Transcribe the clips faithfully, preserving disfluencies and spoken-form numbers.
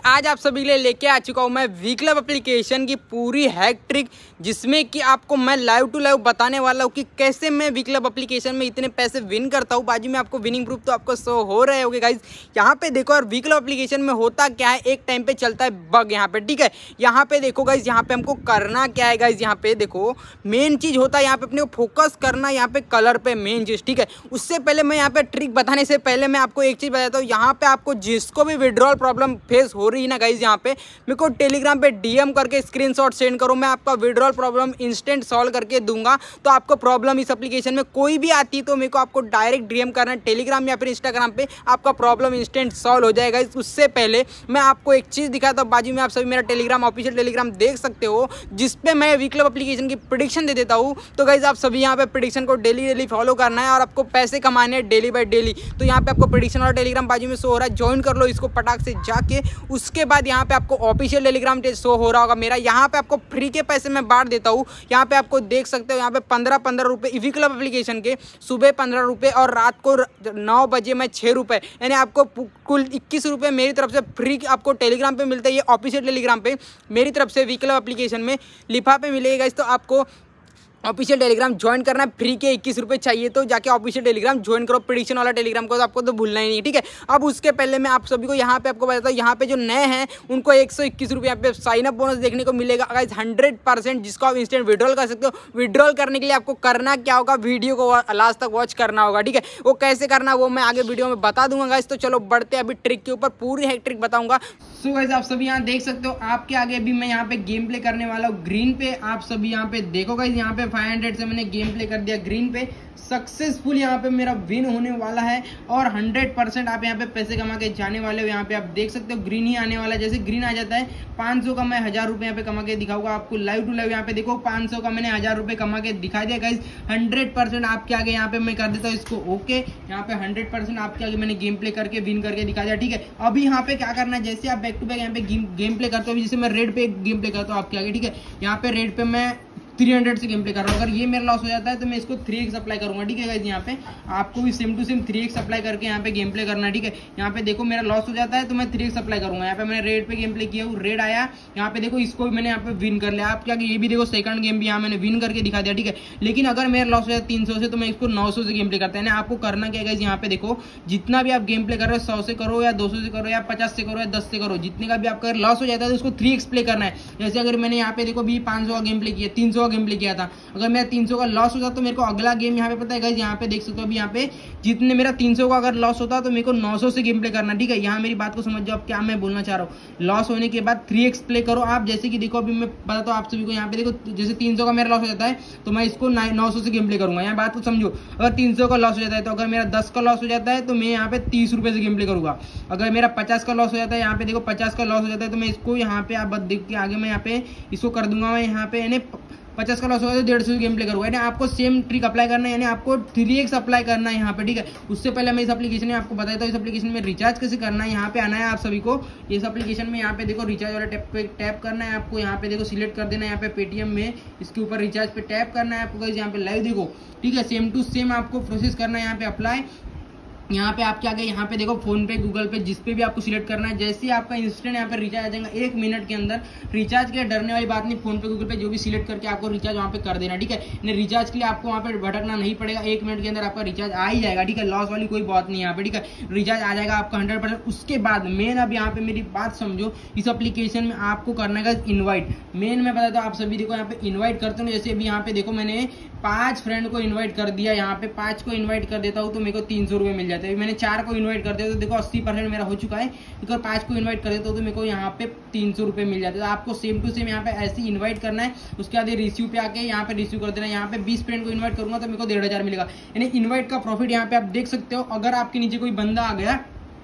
आज आप सभी के लिए लेके आ चुका हूँ मैं वी क्लब एप्लीकेशन की पूरी हैक ट्रिक, जिसमें कि आपको मैं लाइव टू लाइव बताने वाला हूँ कि कैसे मैं वी क्लब एप्लीकेशन में इतने पैसे विन करता हूँ। बाजू में आपको विनिंग प्रूफ तो आपको शो हो रहे होंगे गाइज। यहाँ पे देखो यार, वी क्लब एप्लीकेशन में होता क्या है, एक टाइम पे चलता है बग यहाँ पे, ठीक है। यहाँ पे देखो गाइज, यहाँ पे हमको करना क्या है गाइज, यहाँ पे देखो मेन चीज होता है यहाँ पे अपने को फोकस करना, यहाँ पे कलर पे मेन चीज, ठीक है। उससे पहले मैं यहाँ पे ट्रिक बताने से पहले मैं आपको एक चीज बताता हूँ। यहाँ पे आपको जिसको भी विड्रॉल प्रॉब्लम फेस हो रही है ना गाइज, यहाँ पे मेरे को टेलीग्राम पे डीएम करके स्क्रीनशॉट सेंड करो, मैं आपका विड्रॉल प्रॉब्लम इंस्टेंट सॉल्व करके दूंगा। तो आपको प्रॉब्लम इस एप्लीकेशन में कोई भी आती है तो मेरे को आपको डायरेक्ट डीएम करना है टेलीग्राम या फिर इंस्टाग्राम पे, आपका प्रॉब्लम इंस्टेंट सॉल्व हो जाएगा। उससे पहले मैं आपको एक चीज दिखाता हूँ, बाजू में आप सभी मेरा टेलीग्राम ऑफिशियल टेलीग्राम देख सकते हो, जिसपे मैं वी क्लब एप्लीकेशन की प्रेडिक्शन दे देता हूँ। तो गाइज आप सभी यहाँ पे प्रेडिक्शन को डेली डेली फॉलो करना है और आपको पैसे कमाने हैं डेली बाय डेली। तो यहाँ पे आपको प्रेडिक्शन और टेलीग्राम बाजू में शो हो रहा है, ज्वाइन कर लो इसको पटाख से जाके। उसके बाद यहाँ पे आपको ऑफिशियल टेलीग्राम शो हो रहा होगा मेरा, यहाँ पे आपको फ्री के पैसे मैं बांट देता हूँ। यहाँ पे आपको देख सकते हो, यहाँ पे पंद्रह पंद्रह रुपये वी क्लब एप्लीकेशन के, सुबह पंद्रह रुपये और रात को नौ बजे में छः रुपये, यानी आपको कुल इक्कीस रुपये मेरी तरफ से फ्री आपको टेलीग्राम पे मिलता है। ये ऑफिशियल टेलीग्राम पे मेरी तरफ से वी क्लब एप्लीकेशन में लिफाफे मिलेगा। इस तो आपको ऑफिशियल टेलीग्राम ज्वाइन करना है, फ्री के इक्कीस रुपये चाहिए तो जाके ऑफिशियल टेलीग्राम ज्वाइन करो, प्रेडिक्शन वाला टेलीग्राम को, तो आपको तो भूलना ही नहीं, ठीक है। अब उसके पहले मैं आप सभी को यहाँ पे आपको बताता हूँ, यहाँ पे जो नए हैं उनको एक सौ इक्कीस रुपये यहाँ पे साइन अप बोनस देखने को मिलेगा गाइस, हंड्रेड परसेंट, जिसको आप इंस्टेंट विड्रॉल कर सकते हो। विड्रॉल करने के लिए आपको करना क्या होगा, वीडियो को लास्ट तक वॉच करना होगा, ठीक है। वो कैसे करना वो मैं आगे वीडियो में बता दूंगा गाइस। तो चलो बढ़ते अभी ट्रिक के ऊपर, पूरी हैक ट्रिक बताऊंगा। सो गाइस आप सभी यहाँ देख सकते हो, आपके आगे अभी मैं यहाँ पे गेम प्ले करने वाला हूँ ग्रीन पे। आप सभी यहाँ पे देखो गाइस, यहाँ पे फाइव हंड्रेड से मैंने गेम प्ले कर दिया ग्रीन पे, सक्सेसफुल यहाँ पे मेरा विन होने वाला है और हंड्रेड परसेंट आप यहाँ पे पैसे कमा के जाने वाले हो। यहाँ पे आप देख सकते हो ग्रीन ही आने वाला है, जैसे ग्रीन आ जाता है पाँच सौ का मैं हजार रुपये यहाँ पे कमा के दिखाऊंगा आपको लाइव टू लाइव। यहाँ पे देखो पाँच सौ का मैंने हजार रुपये कमा के दिखा दिया गाइस, हंड्रेड परसेंट आपके आगे यहाँ पे मैं कर देता हूँ इसको ओके। यहाँ पे हंड्रेड परसेंट आपके आगे मैंने गेम प्ले करके विन करके दिखा दिया, ठीक है। अभी यहाँ पे क्या करना है, जैसे आप बैक टू बैक यहाँ पे गेम प्ले करते हो, जैसे मैं रेड पे गेम प्ले करता हूँ आपके आगे, ठीक है। यहाँ पे रेड पे मैं तीन सौ से गेम प्ले कर रहा हूँ, अगर ये मेरा लॉस हो जाता है तो मैं इसको थ्री एक्स अप्लाई करूंगा, ठीक है गाइस। यहाँ पे आपको भी same to same three x apply करके यहाँ पे गेम प्ले करना है, ठीक है। यहाँ पे देखो मेरा लॉस हो जाता है तो मैं थ्री एक्स अप्लाई करूंगा। यहाँ पे मैंने रेड पे गेम प्ले किया हूँ, रेड आया, यहाँ पे देखो इसको भी मैंने यहाँ पे विन कर लिया। आप क्या, ये भी देखो सेकंड गेम भी यहाँ मैंने विन करके दिखा दिया, ठीक है। लेकिन अगर मेरा लॉस हो जाता है तीन सौ से तो मैं इसको नौ सौ से गेम प्ले करता है। आपको करना क्या गाइस, यहाँ पे देखो जितना भी आप गेम प्ले कर रहे हो, सौ से करो या दो सौ से करो या पचास से करो या दस से करो, जितने का भी आपका लॉस हो जाता है तो उसको थ्री एक्स प्ले करना है। जैसे अगर मैंने यहाँ पे देखो भी पाँच सौ का गेम प्ले किया, तीन सौ का गेम प्ले किया था, अगर मेरा तीन सौ का लॉस होता तो मेरे को अगला गेम यहाँ पे पता है गाइस, यहाँ पे देख सकते हो अभी यहाँ पे जितने मेरा तीन सौ का अगर लॉस होता तो मेरे को नौ सौ से गेम प्ले करना, ठीक है। यहाँ मेरी बात को समझ जाओ, क्या मैं बोलना चाह रहा हूँ। लॉस होने के बाद थ्री एक्स प्ले करो आप, जैसे कि देखो अभी मैं बताता हूँ आप सभी को। यहाँ पे देखो जैसे तीन सौ का मेरा लॉस हो जाता है तो मैं इसको नौ सौ से गेम प्ले करूंगा। यहाँ बात को समझो, अगर तीन सौ का लॉस हो जाता है तो अगर मेरा दस का लॉस हो जाता है तो मैं यहाँ पे तीस रुपए से गेम प्ले करूंगा। अगर मेरा पचास का लॉस हो जाता है, यहाँ पे देखो पचास का लॉस हो जाता है तो मैं इसको यहाँ पे आप देख के आगे मैं यहाँ पे इसको कर दूंगा, मैं यहाँ पे यानी पचास का लॉस होगा तो डेढ़ सौ गेम प्ले करूंगा। यानी आपको सेम ट्रिक अप्लाई करना है, यानी आपको थ्री एक्स अप्लाई करना है यहाँ पे, ठीक है। उससे पहले मैं इस एप्लीकेशन में आपको बताया था, इस एप्लीकेशन में रिचार्ज कैसे करना है। यहाँ पे आना है आप सभी को, इस एप्लीकेशन में यहाँ पे देखो रिचार्ज वाला टैप पे टैप करना है आपको। यहाँ पे देखो सिलेक्ट कर देना है, यहाँ पे पेटीएम में इसके ऊपर रिचार्ज पे टैप करना है आपको। यहाँ पे लाइव देखो, ठीक है, सेम टू सेम आपको प्रोसेस करना है। यहाँ पे अप्लाई, यहाँ पे आपके आगे यहाँ पे देखो फोन पे गूगल पे जिस पे भी आपको सिलेक्ट करना है। जैसे ही आपका इंस्टेंट यहाँ पे रिचार्ज आ जाएगा एक मिनट के अंदर, रिचार्ज के लिए डरने वाली बात नहीं, फोन पे गूगल पे जो भी सिलेक्ट करके आपको रिचार्ज वहाँ पे कर देना, ठीक है। रिचार्ज के लिए आपको वहाँ पे भटकना नहीं पड़ेगा, एक मिनट के अंदर आपका रिचार्ज आ ही जाएगा, ठीक है। लॉस वाली कोई बात नहीं यहाँ पे, ठीक है, रिचार्ज आ जाएगा आपका हंड्रेड परसेंट। उसके बाद मेन अब यहाँ पे मेरी बात समझो, इस एप्लीकेशन में आपको करना है इन्वाइट। मेन मैं बताता हूँ आप सभी देखो, यहाँ पे इन्वाइट करते हो, जैसे अभी यहाँ पे देखो मैंने पांच फ्रेंड को इन्वाइट कर दिया, यहाँ पे पांच को इन्वाइट कर देता हूँ तो मेरे को तीन सौ रुपये मिल जाते हैं। मैंने चार को इन्वाइट कर दिया तो देखो अस्सी परसेंट मेरा हो चुका है। अगर पांच को इन्वाइट कर देता हूँ तो मेरे को यहाँ पे तीन सौ रुपये मिल जाते हैं। तो आपको सेम टू सेम यहाँ पे ऐसे ही इन्वाइट करना है। उसके बाद रिसीव पे आके यहाँ पे रिसीव कर देना। यहाँ पे बीस फ्रेंड को इन्वाइट करूंगा तो मेरे को डेढ़ हजार मिलेगा। यानी इन्वाइट का प्रॉफिट यहाँ पे आप देख सकते हो। अगर आपके नीचे कोई बंदा आ गया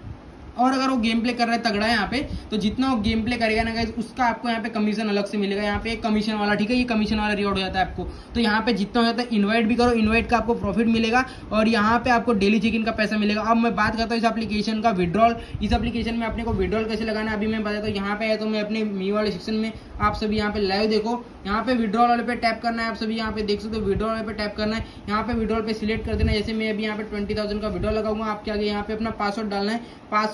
और अगर वो गेम प्ले कर रहा है तगड़ा है यहाँ पे, तो जितना वो गेम प्ले करेगा ना गाइस, उसका आपको यहाँ पे कमीशन अलग से मिलेगा। यहाँ पे एक कमीशन वाला, ठीक है, ये कमीशन वाला रिवॉर्ड हो जाता है आपको। तो यहाँ पे जितना हो जाता है इन्वाइट भी करो, इन्वाइट का आपको प्रॉफिट मिलेगा और यहाँ पे आपको डेली चेक इन का पैसा मिलेगा। अब मैं बात करता हूँ इस एप्लीकेशन का विड्रॉल। इस एप्लीकेशन में अपने को विड्रॉल कैसे लगाना है अभी मैं बताता हूँ। यहाँ पे है तो मैं अपने मी वाले सेक्शन में आप सभी यहाँ पे लाइव देखो, यहाँ पे विड्रॉल वाले पे टैप करना है। आप सभी यहाँ पे देख सकते हो विड्रॉल वाले पे टैप करना है। यहाँ पे विड्रॉल पे सिलेक्ट कर देना है। जैसे मैं अभी यहाँ पे ट्वेंटी थाउजेंड का विड्रॉल लगाऊंगा, आपके आगे यहाँ पे अपना पासवर्ड डालना है। पासवर्ड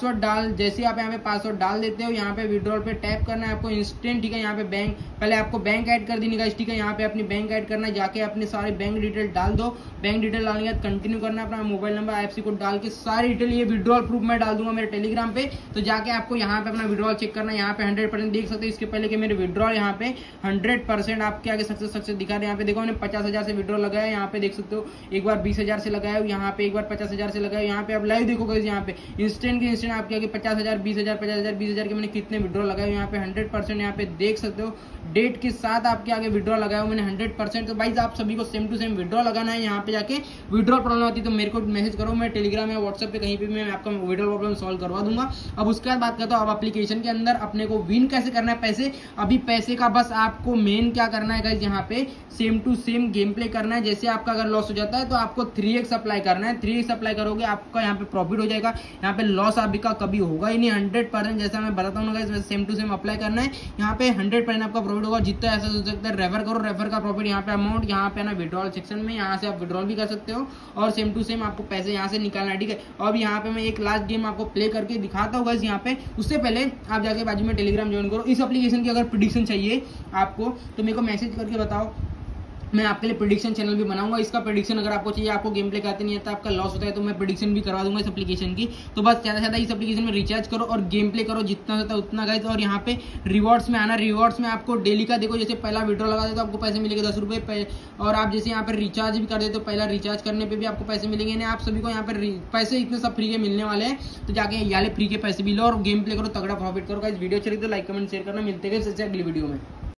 पासवर्ड डाल, जैसे आप यहाँ पे पासवर्ड डाल देते हो, यहाँ पे विड्रॉल पे टैप करना है आपको इंस्टेंट, ठीक है। यहाँ पे बैंक, पहले आपको बैंक ऐड कर देने का, ठीक है। यहाँ पे अपनी बैंक ऐड करना है, जाके अपने सारे बैंक डिटेल डाल दो। बैंक डिटेल डालने के बाद कंटिन्यू करना है, अपना मोबाइल नंबर आईएफएससी कोड डाल के सारी डिटेल, ये विड्रॉल प्रूफ मैं डाल दूंगा मेरे टेलीग्राम पे। तो जाके आपको यहाँ पे अपना विड्रॉल चेक करना है। यहाँ पे हंड्रेड परसेंट देख सकते हैं इसके पहले कि मेरे विड्रॉल यहाँ पे हंड्रेड परसेंट आपके आगे सक्सेस सक्सेस दिखा रहे हैं। यहाँ पे देखो मैंने पचास हजार से विड्रॉल लगाया, यहाँ पे देख सकते हो एक बार बीस हजार से लगाया, यहाँ पे एक बार पचास हजार से लगाया। यहाँ पे आप लाइव देखोगे, यहाँ पे इंस्टेंट के इंस्टेंट आपके आगे पचास हजार बीस हजार पचास हजार बीस हजार के मैंने कितने विड्रॉल लगाए, यहाँ पे हंड्रेड परसेंट यहाँ पे देख सकते हो डेट के साथ आपके आगे विड्रॉल लगाया मैंने हंड्रेड परसेंट। तो भाई आप सभी को सेम टू सेम विड्रॉल लगाना है। यहाँ पे जाके विड्रॉल प्रॉब्लम आती है तो मेरे को मैसेज करो, मैं टेलीग्राम या व्हाट्सएप पे कहीं पे मैं आपका विड्रॉल प्रॉब्लम सॉल्व करवा दूंगा। अब उसके बाद बात करता हूँ अब एप्लीकेशन के अंदर अपने को विन कैसे करना है पैसे। अभी पैसे का बस आपको मेन क्या करना है गाइस, यहाँ पे same to same game play करना है। जैसे आपका अगर लॉस हो जाता है तो आपको थ्री एक्स अप्लाई करना है, थ्री एक्स अप्लाई करोगे आपका यहाँ पे प्रॉफिट हो जाएगा, यहाँ पे लॉस आपका कभी होगा ही नहीं। हंड्रेड परसेंट जैसा मैं बताता हूँ guys same to same apply करना है, यहाँ पे हंड्रेड परसेंट आपका प्रॉफिट होगा। जितना ऐसा हो सकता है रेफर करो, रेफर का प्रॉफिट यहाँ पे अमाउंट, यहाँ पे ना विड्रॉल सेक्शन में, यहाँ से आप विड्रॉल भी कर सकते हो और सेम टू सेम आपको पैसे यहाँ से निकालना है, ठीक है। अब यहाँ पे मैं एक लास्ट गेम आपको प्ले करके दिखाता हूँ गाइस यहाँ पे। उससे पहले आप जाके बाजू में टेलीग्राम ज्वाइन करो। इस एप्लीकेशन की अगर प्रेडिक्शन चाहिए आपको तो मेरे को मैसेज करके बताओ, मैं आपके लिए प्रेडिक्शन चैनल भी बनाऊंगा। इसका प्रेडिक्शन अगर आपको चाहिए, आपको गेम प्ले करते नहीं आता, आपका लॉस होता है तो मैं प्रेडिक्शन भी करवा दूंगा इस एप्लीकेशन की। तो बस ज्यादा से ज्यादा इस एप्लीकेशन में रिचार्ज करो और गेम प्ले करो जितना होता है उतना गाइस। और यहाँ पे रिवॉर्ड्स में आना, रिवॉर्ड्स में आपको डेली का देखो, जैसे पहला विड्रॉ लगा दे तो आपको पैसे मिलेंगे दस रुपये, और आप जैसे यहाँ पर रिचार्ज भी कर देते तो पहला रिचार्ज करने पर भी आपको पैसे मिलेंगे। नहीं आप सभी को यहाँ पर पैसे इतने सब फ्री के मिलने वाले हैं, तो जाके याले फ्री के पैसे भी लो और गेम प्ले करो, तगड़ा प्रॉफिट करो गाइस। वीडियो अच्छी लगी तो लाइक कमेंट शेयर करना, मिलते हैं अगली वीडियो में।